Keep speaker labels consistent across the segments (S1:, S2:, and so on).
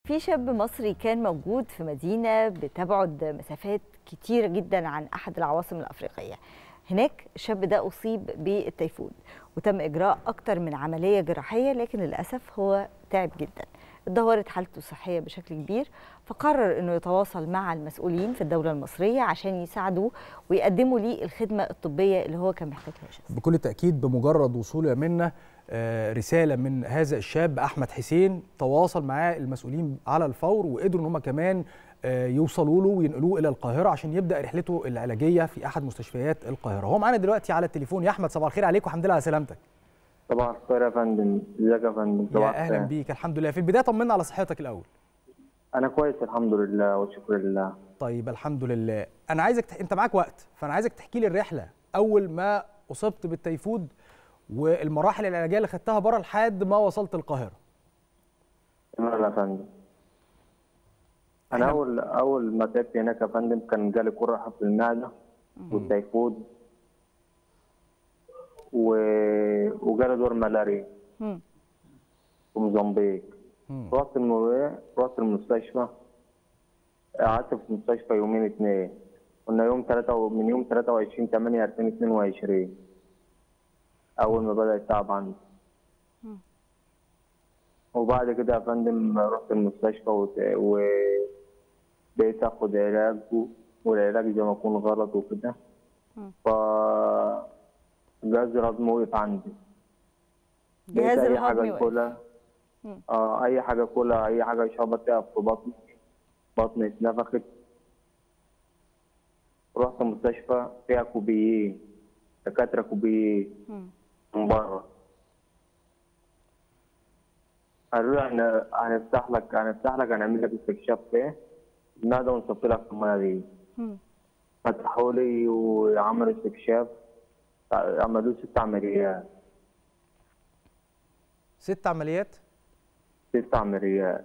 S1: في شاب مصري كان موجود في مدينة بتبعد مسافات كتيرة جدا عن أحد العواصم الأفريقية. هناك الشاب ده أصيب بالتيفود وتم إجراء أكتر من عملية جراحية، لكن للأسف هو تعب جدا، اتدهورت حالته الصحية بشكل كبير، فقرر أنه يتواصل مع المسؤولين في الدولة المصرية عشان يساعدوه ويقدموا ليه الخدمة الطبية اللي هو كان محتاجها.
S2: بكل تأكيد بمجرد وصوله منا رسالة من هذا الشاب أحمد حسين، تواصل معاه المسؤولين على الفور وقدروا ان هم كمان يوصلوا له وينقلوه إلى القاهرة عشان يبدأ رحلته العلاجية في أحد مستشفيات القاهرة. هو معانا دلوقتي على التليفون. يا أحمد، صباح الخير عليك والحمد لله على سلامتك.
S3: صباح الخير يا فندم، ازيك يا فندم؟
S2: يا أهلا بيك. الحمد لله. في البداية طمنا على صحتك الأول.
S3: أنا كويس الحمد لله والشكر لله.
S2: طيب الحمد لله. أنا عايزك أنت معاك وقت، فأنا عايزك تحكي لي الرحلة أول ما أصبت بالتيفود والمراحل العلاجيه اللي خدتها بره لحد ما وصلت القاهره.
S3: تمام يا فندم. انا اول ما تعبت هناك يا فندم كان جالي قرحه في المعده والتيفود وجالي دور ملاريا وموزمبيق. رحت المستشفى، قعدت في المستشفى يومين اتنين. كنا من يوم 23/8/2022 أول ما بدأ التعب عندي. وبعد كده يا فندم رحت المستشفى وبقيت آخد علاج، والعلاج زي ما يكون غلط وكده. جهاز الهضم وقف عندي.
S1: جهاز الهضم وقف.
S3: أي حاجة كلها، أي حاجة أشربها تقف في بطني اتنفخت. رحت مستشفى فيها كوبيين، دكاترة كوبيين من بره. قالوا لي هنفتح لك هنعمل لك استكشاف في المعدة ونصفي لك المية دي. فتحوا لي وعملوا استكشاف، عملوا 6 عمليات.
S2: 6 عمليات؟
S3: 6 عمليات.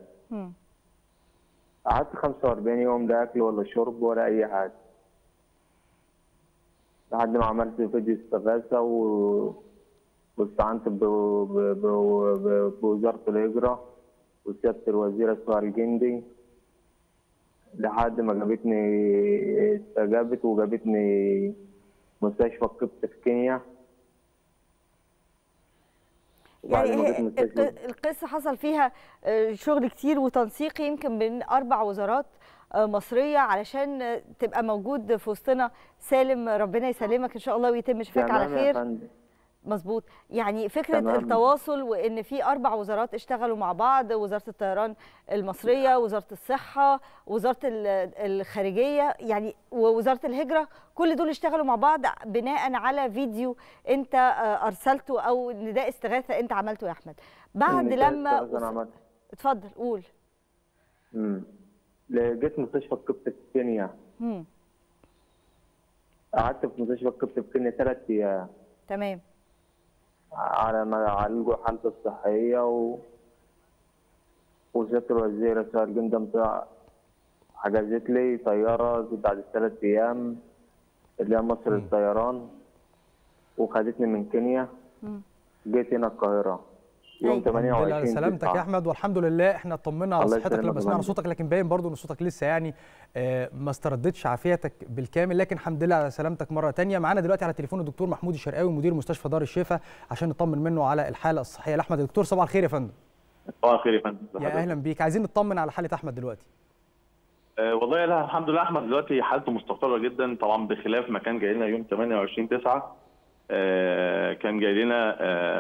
S3: قعدت 45 يوم لا أكل ولا شرب ولا أي حاجة، لحد ما عملت فيديو استغاثة واستعنت بوزارة الهجرة وسيادة الوزير الصهر الجندي، لحد ما استجابت وجابتني مستشفى القبط في كينيا.
S1: يعني القصة حصل فيها شغل كتير وتنسيق يمكن بين 4 وزارات مصرية علشان تبقى موجود في وسطنا سالم. ربنا يسلمك ان شاء الله ويتم شفاك على خير. مظبوط. يعني فكرة التواصل وان في 4 وزارات اشتغلوا مع بعض، وزارة الطيران المصرية، وزارة الصحة، وزارة الخارجية، يعني ووزارة الهجرة، كل دول اشتغلوا مع بعض بناء على فيديو انت ارسلته او نداء استغاثة انت عملته يا احمد. بعد لما اتفضل قول.
S3: جيت مستشفى القبط في كينيا. قعدت في مستشفى القبط في كينيا 3 ايام.
S1: تمام.
S3: على ما يعالجوا حالتي الصحية وسيادة الوزير الصهر الجندي حجزت لي طيارة بعد 3 أيام اللي هي مصر للطيران، وخدتني من كينيا. جيت هنا القاهرة يوم 28.
S2: الحمد لله على سلامتك يا احمد، والحمد لله احنا اطمنا على صحتك لما سمعنا صوتك، لكن باين برضو ان صوتك لسه يعني ما استردتش عافيتك بالكامل، لكن الحمد لله على سلامتك مره ثانيه. معانا دلوقتي على التليفون الدكتور محمود الشرقاوي مدير مستشفى دار الشفا عشان نطمن منه على الحاله الصحيه لاحمد. دكتور صباح الخير يا فندم.
S4: صباح الخير يا فندم.
S2: يا اهلا بيك. عايزين نطمن على حاله احمد دلوقتي.
S4: والله لا الحمد لله احمد دلوقتي حالته مستقره جدا، طبعا بخلاف ما كان جاي لنا يوم 28/9. كان جاي لنا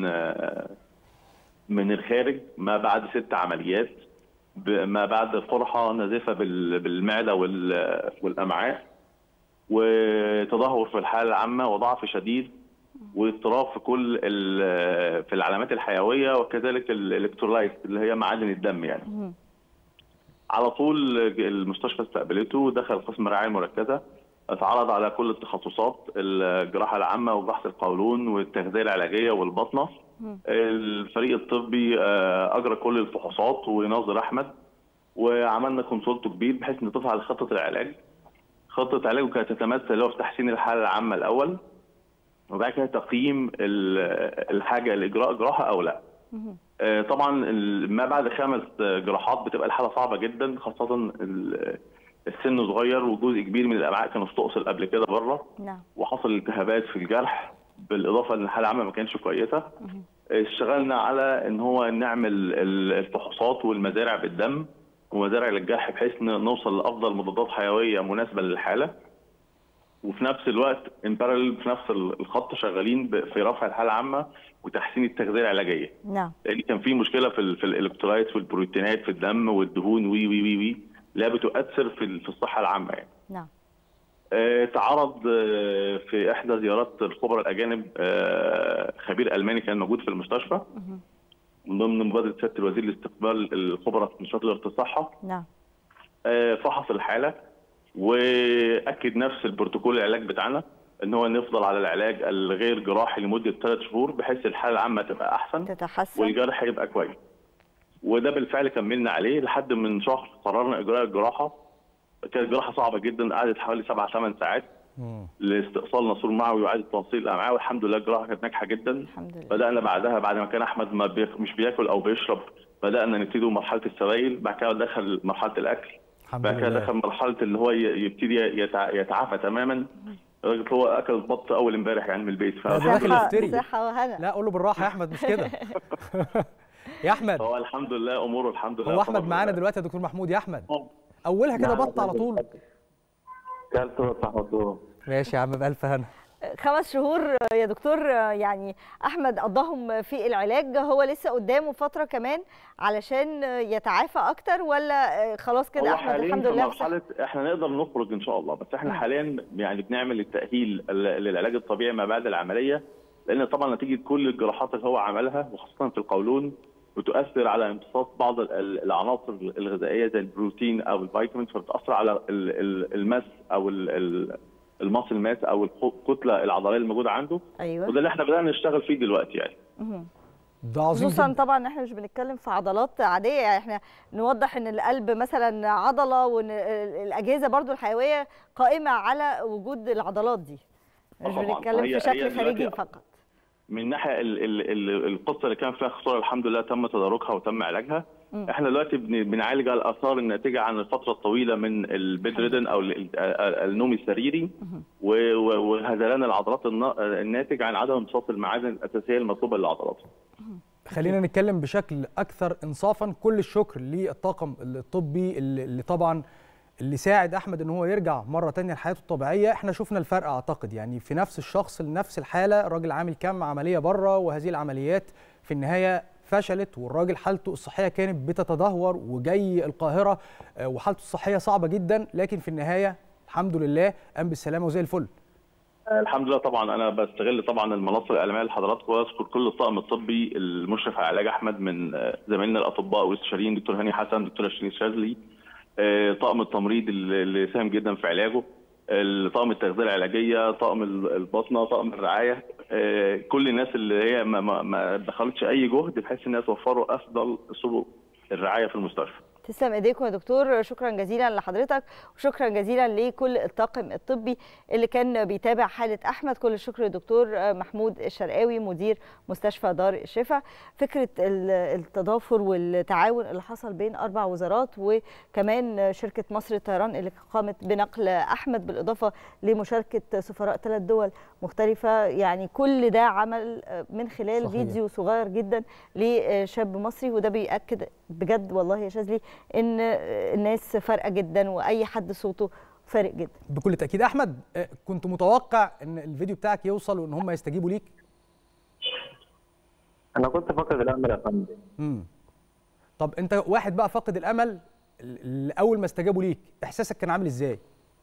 S4: من الخارج ما بعد 6 عمليات، ما بعد قرحه نزيفه بالمعده والامعاء، وتدهور في الحاله العامه وضعف شديد واضطراب في كل في العلامات الحيويه، وكذلك الالكترولايت اللي هي معادن الدم يعني. على طول المستشفى استقبلته ودخل قسم الرعايه المركزه، اتعرض على كل التخصصات، الجراحه العامه وجراحه القولون والتغذيه العلاجيه والبطنه. الفريق الطبي اجرى كل الفحوصات ويناظر احمد، وعملنا كونسولت كبير بحيث نضيف على خطه العلاج. خطه علاجه كانت تتمثل في تحسين الحاله العامه الاول، وبعد كده تقييم الحاجه لاجراء جراحه او لا. طبعا ما بعد 5 جراحات بتبقى الحاله صعبه جدا، خاصه السن صغير وجزء كبير من الامعاء كان استؤصل قبل كده بره.
S1: نعم.
S4: وحصل التهابات في الجرح، بالاضافه ان الحاله العامه ما كانتش كويسه. اشتغلنا على ان هو نعمل الفحوصات والمزارع بالدم ومزارع للجرح بحيث نوصل لافضل مضادات حيويه مناسبه للحاله. وفي نفس الوقت ان باراليل في نفس الخط شغالين في رفع الحاله العامه وتحسين التغذيه العلاجيه.
S1: نعم.
S4: لان كان في مشكله في الالكترولايتس والبروتينات في الدم والدهون وي وي وي وي لا بتؤثر في الصحه العامه يعني.
S1: نعم.
S4: تعرض في احدى زيارات الخبراء الاجانب خبير الماني كان موجود في المستشفى من ضمن مبادره سياده الوزير لاستقبال الخبراء في نشاط اداره الصحه.
S1: نعم.
S4: فحص الحاله واكد نفس البروتوكول العلاج بتاعنا ان هو نفضل على العلاج الغير جراحي لمده 3 شهور بحيث الحاله العامه تبقى احسن
S1: تتحسن
S4: والجرح يبقى كويس. وده بالفعل كملنا عليه لحد من شهر قررنا اجراء الجراحه. كانت جراحه صعبه جدا، قعدت حوالي 7-8 ساعات لاستئصال ناسور معوي واعاده توصيل الامعاء، والحمد لله الجراحه كانت ناجحه جدا.
S1: الحمد لله.
S4: بدانا بعدها بعد ما كان احمد مش بياكل او بيشرب بدانا نبتدي مرحله السوائل، بعد كده دخل مرحله الاكل، بعد كده دخل مرحله اللي هو يبتدي يتعافى تماما. الراجل هو اكل البط اول امبارح يعني من البيت.
S1: صحه وهنا.
S2: لا قول له بالراحه يا احمد مش كده. يا احمد
S4: هو الحمد لله اموره الحمد لله.
S2: هو احمد معانا دلوقتي يا دكتور محمود؟ يا احمد اولها كده بط على طول.
S3: كلت بط على طول.
S2: ماشي يا عم بألف هنا.
S1: 5 شهور يا دكتور، يعني احمد قضاهم في العلاج، هو لسه قدامه فتره كمان علشان يتعافى اكتر ولا خلاص كده احمد الحمد لله؟
S4: مرحله احنا نقدر نخرج ان شاء الله، بس احنا حاليا يعني بنعمل التاهيل للعلاج الطبيعي ما بعد العمليه، لان طبعا نتيجه كل الجراحات اللي هو عملها وخاصه في القولون بتؤثر على امتصاص بعض العناصر الغذائيه زي البروتين او الفيتامينز، فبتاثر على الماس او الماسل ماس او الكتله العضليه الموجوده عنده.
S1: ايوه.
S4: وده اللي احنا بدانا نشتغل فيه دلوقتي يعني.
S2: ده عظيم
S1: خصوصا طبعا احنا مش بنتكلم في عضلات عاديه، يعني احنا نوضح ان القلب مثلا عضله وان الاجهزه برضو الحيويه قائمه على وجود العضلات دي، مش بنتكلم في شكل خارجي فقط.
S4: من ناحيه القصه اللي كان فيها خساره الحمد لله تم تداركها وتم علاجها. احنا دلوقتي بنعالج الاثار الناتجه عن الفتره الطويله من البيد ريدن او النوم السريري وهذلان العضلات الناتج عن عدم امتصاص المعادن الاساسيه المطلوبه للعضلات.
S2: خلينا نتكلم بشكل اكثر انصافا. كل الشكر للطاقم الطبي اللي طبعا اللي ساعد احمد ان هو يرجع مره ثانيه لحياته الطبيعيه. احنا شفنا الفرق اعتقد يعني في نفس الشخص لنفس الحاله، الراجل عامل كام عمليه بره وهذه العمليات في النهايه فشلت، والراجل حالته الصحيه كانت بتتدهور وجاي القاهره وحالته الصحيه صعبه جدا، لكن في النهايه الحمد لله قام بالسلامه وزي الفل.
S4: الحمد لله. طبعا انا بستغل طبعا المنصه الاعلاميه لحضراتكم واذكر كل الطاقم الطبي المشرف على علاج احمد من زمايلنا الاطباء والاستشاريين دكتور هاني حسن، دكتوره شيرين شاذلي، طاقم التمريض اللي ساهم جدا في علاجه، طاقم التغذيه العلاجيه، طاقم الباطنه، طاقم الرعايه، كل الناس اللي هي ما دخلتش اي جهد بحيث انها توفروا افضل سبل الرعايه في المستشفى.
S1: تسلم ايديكم يا دكتور، شكرا جزيلا لحضرتك وشكرا جزيلا لكل الطاقم الطبي اللي كان بيتابع حاله احمد. كل الشكر للدكتور محمود الشرقاوي مدير مستشفى دار الشفاء. فكره التضافر والتعاون اللي حصل بين 4 وزارات وكمان شركه مصر للطيران اللي قامت بنقل احمد بالاضافه لمشاركه سفراء 3 دول مختلفه، يعني كل ده عمل من خلال صحيح. فيديو صغير جدا لشاب مصري، وده بيأكد بجد والله يا شاذلي ان الناس فارقه جدا واي حد صوته فارق جدا.
S2: بكل تاكيد. احمد كنت متوقع ان الفيديو بتاعك يوصل وان هم يستجيبوا ليك؟
S3: انا كنت فاقد الامل يا فندم.
S2: طب انت واحد بقى فاقد الامل، اول ما استجابوا ليك احساسك كان عامل ازاي؟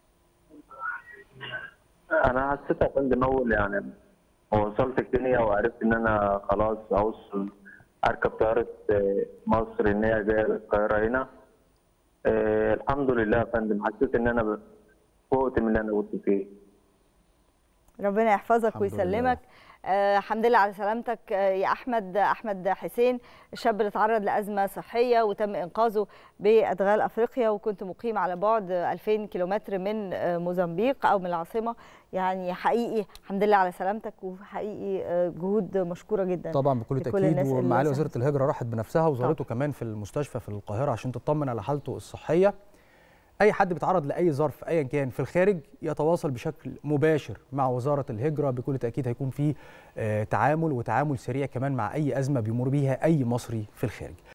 S3: انا حسيت يا فندم اول يعني وصلت الكينيا وعرفت ان انا خلاص اوصل اركب طياره مصر ان هي جايه القاهره هنا. الحمد لله يا فندم، حسيت ان انا فوقت من اللي انا كنت فيه.
S1: ربنا يحفظك ويسلمك. الحمد لله على سلامتك يا احمد حسين، الشاب اللي اتعرض لازمه صحيه وتم انقاذه بادغال افريقيا، وكنت مقيم على بعد 2000 كيلومتر من موزمبيق او من العاصمه. يعني حقيقي الحمد لله على سلامتك، وحقيقي جهود مشكوره جدا
S2: طبعا بكل تاكيد. ومعالي وزيره الهجره راحت بنفسها وزارته كمان في المستشفى في القاهره عشان تطمن على حالته الصحيه. اي حد بيتعرض لاي ظرف ايا كان في الخارج يتواصل بشكل مباشر مع وزاره الهجره، بكل تاكيد هيكون في تعامل سريع كمان مع اي ازمه بيمر بيها اي مصري في الخارج.